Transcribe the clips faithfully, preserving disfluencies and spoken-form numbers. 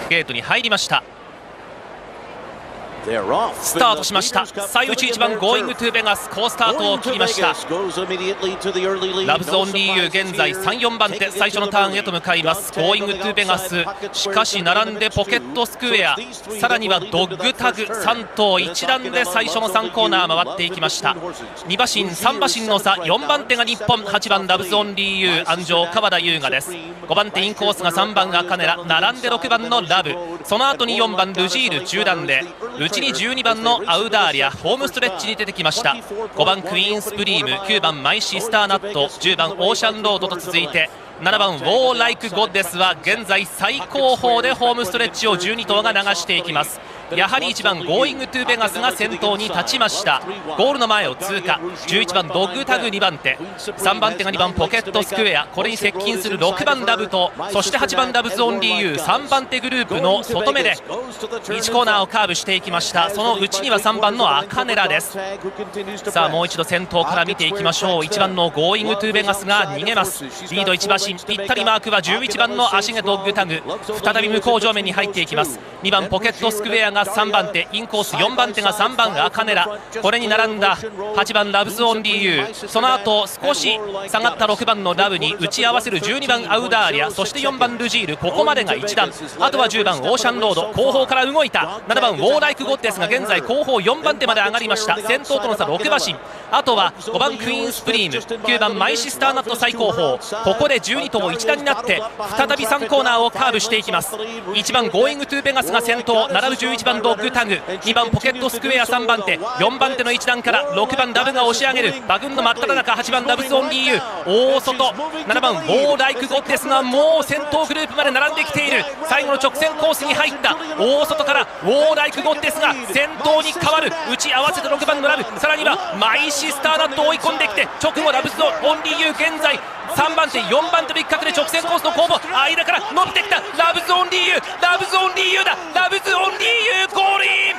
ゲートに入りました。スタートしました。最内いちばんゴーイングトゥベガス、好スタートを切りました。ラブズオンリーユー現在さん、よんばん手、最初のターンへと向かいます。ゴーイングトゥベガス、しかし並んでポケットスクエア、さらにはドッグタグさん頭一覧で最初のさんコーナー回っていきました。に馬身さん馬身の差、よんばん手が日本、はちばんラブズオンリーユー安城川田優雅です。ごばん手インコースがさんばんアカネラ、並んでろくばんのラブ、その後によんばんルジール中段で、内にじゅうにばんのアウダーリア、ホームストレッチに出てきました。ごばんクイーンスプリーム、きゅうばんマイシスターナット、じゅうばんオーシャンロードと続いて、ななばんウォーライクゴッデスは現在最高峰でホームストレッチをじゅうに頭が流していきます。やはりいちばんゴーイングトゥベガスが先頭に立ちました。ゴールの前を通過、じゅういちばんドッグタグにばん手、さんばん手がにばんポケットスクエア、これに接近するろくばんラブと、そしてはちばんラブズオンリーユー、さんばん手グループの外目でいちコーナーをカーブしていきました。その内にはさんばんのアカネラです。さあもう一度先頭から見ていきましょう。いちばんのゴーイングトゥベガスが逃げます。リードいち馬身、ぴったりマークはじゅういちばんの足毛ドッグタグ、再び向こう上面に入っていきます。にばんポケットスクエアがさんばん手、インコースよんばん手がさんばんアカネラ、これに並んだはちばんラブズオンリーユー、その後少し下がったろくばんのラブに打ち合わせるじゅうにばんアウダーリア、そしてよんばんルジール、ここまでがいち段、あとはじゅうばんオーシャンロード、後方から動いたななばんウォーライクゴッデスが現在後方よんばん手まで上がりました。先頭との差ろく馬身、あとはごばんクイーンスプリーム、きゅうばんマイシスターナット最高峰、ここでじゅうに頭一段になって再びさんコーナーをカーブしていきます。いちばんゴーイングトゥベガスが先頭、並ぶじゅういちばんドッグタグ、にばんポケットスクエアさんばん手、よんばん手の一段からろくばんラブが押し上げる馬群の真っ只中、はちばんラブズオンリーユー、大外ななばんウォーライクゴッデスがもう先頭グループまで並んできている。最後の直線コースに入った大外からウォーライクゴッデスが先頭に変わる。打ち合わせてろくばんのラブ、さらにはマイシスターナットを追い込んできて、直後ラブズオンリーユー現在さんばん手よんばん手の一角で直線コースの攻防、間から伸びてきたラブズオンリーユー、ラブズオンリーユーだ、ラブズオンリーユーゴールイン。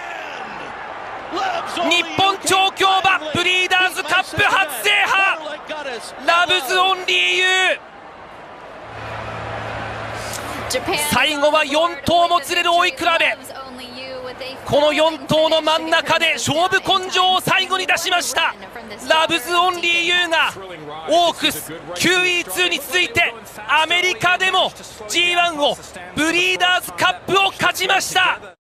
日本調教馬ブリーダーズカップ初制覇、ラブズオンリーユー。最後はよん頭もつれる追い比べ、このよん頭の真ん中で勝負根性を最後に出しました。ラブズオンリーユーがオークス キューイーツー に続いてアメリカでも ジーワン をブリーダーズカップを勝ちました。